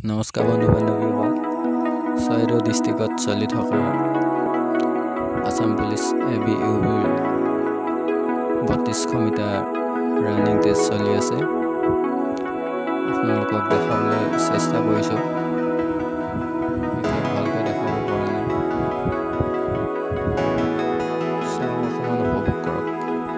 নমস্কাৰ বন্ধু বান্ধৱীসকল চৰাইদেউ ডিষ্ট্ৰিক্টত চলি থকা আসাম পুলিচ ABUBৰ 32 মিটাৰ ৰানিং টেষ্ট চলি আছে আপোনালোকক দেখাবলৈ চেষ্টা কৰিছোঁ ভালকৈ দেখাব পৰা নাই অকণমান উপভোগ কৰক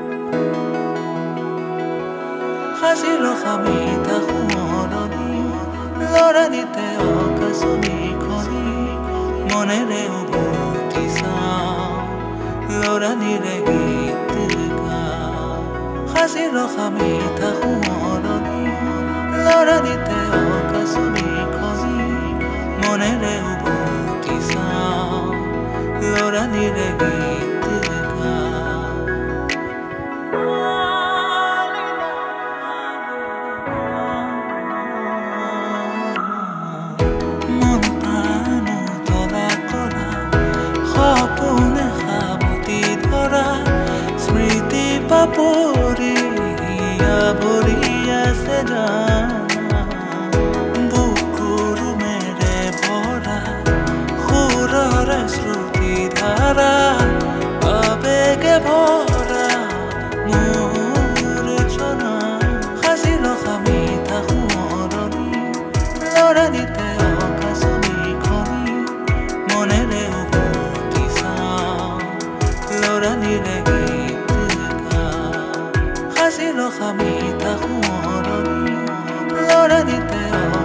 হাজিৰ খামিতা সোঁৱৰণি লৰানিতে অকাশনি খনি মনেৰে উভতি চাওঁ লৰানিৰে গীত গাওঁ হাজিৰ খামিতা সোঁৱৰণি লৰানিতে অকাশনি খনি মনেৰে উভতি চাওঁ লৰানিৰে গীত Paporia boria se jana bukuru mere bora khurare shruti dhara abege bhora mur chona khasilo khamita khurani loranite okasoni khoni monere ubuti sa loranire হাজিৰ খামিতা সোঁৱৰণি লৰানিতে